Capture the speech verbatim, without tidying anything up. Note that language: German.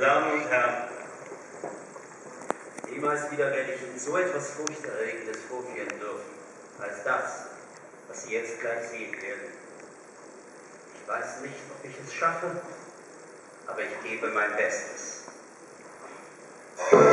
Damen und Herren, niemals wieder werde ich Ihnen so etwas Furchterregendes vorführen dürfen, als das, was Sie jetzt gleich sehen werden. Ich weiß nicht, ob ich es schaffe, aber ich gebe mein Bestes.